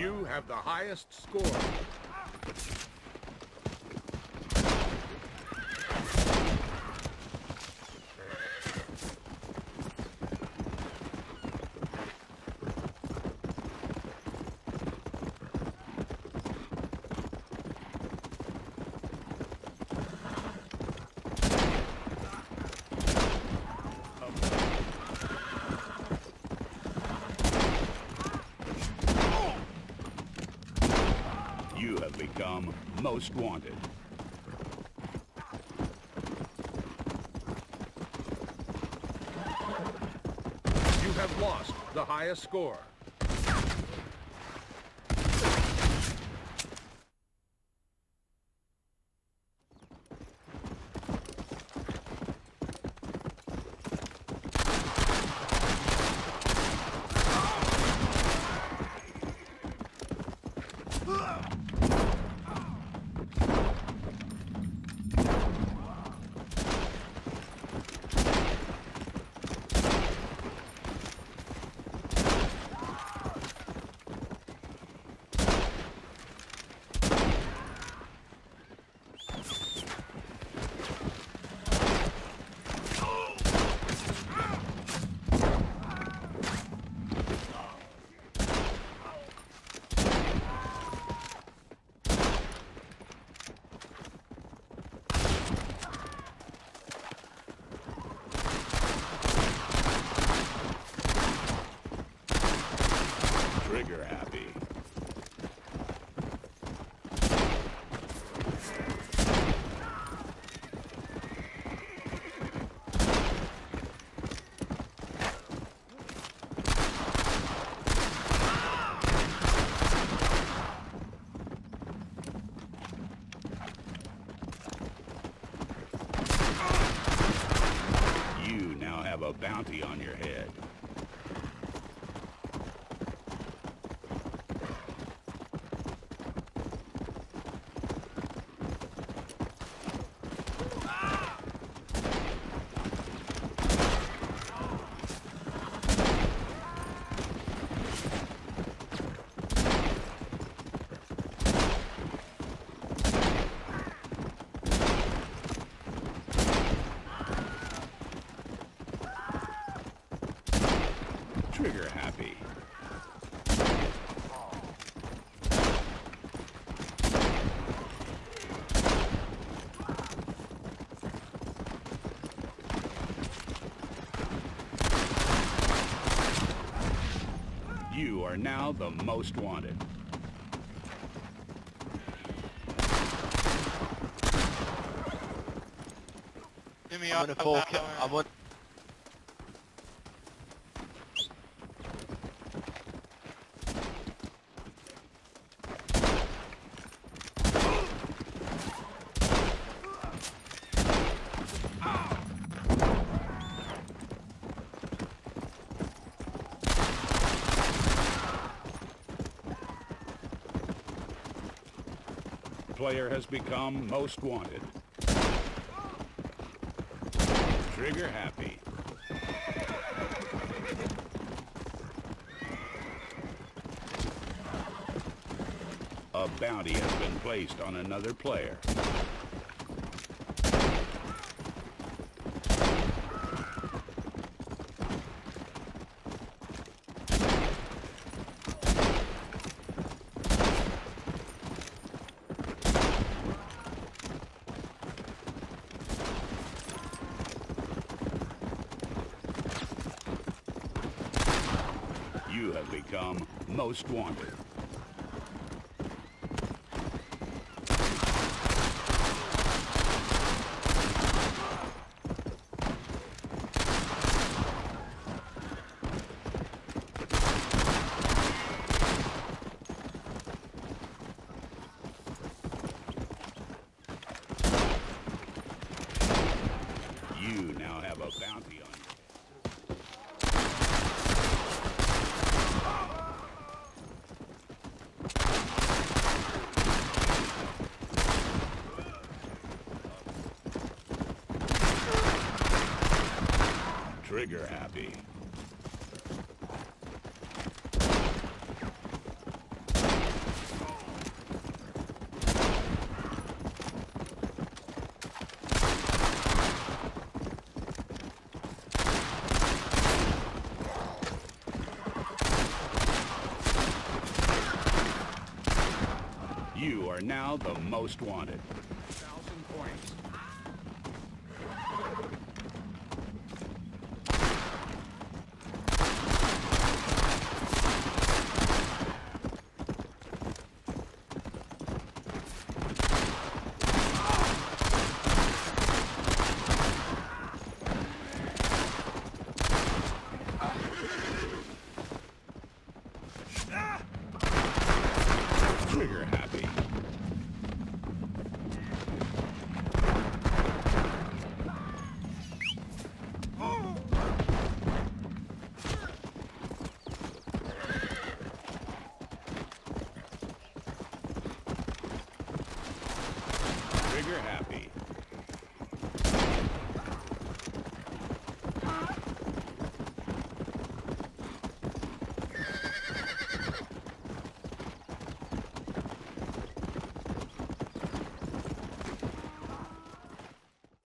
You have the highest score. You have become most wanted. You have lost the highest score. Trigger happy. You now have a bounty on your head. Trigger happy. You are now the most wanted. Give me I'm up gonna full that kill. way. I'm gonna. Player has become most wanted. Trigger happy. A bounty has been placed on another player. You have become most wanted. You now have a bounty on you. Trigger happy. now the most wanted.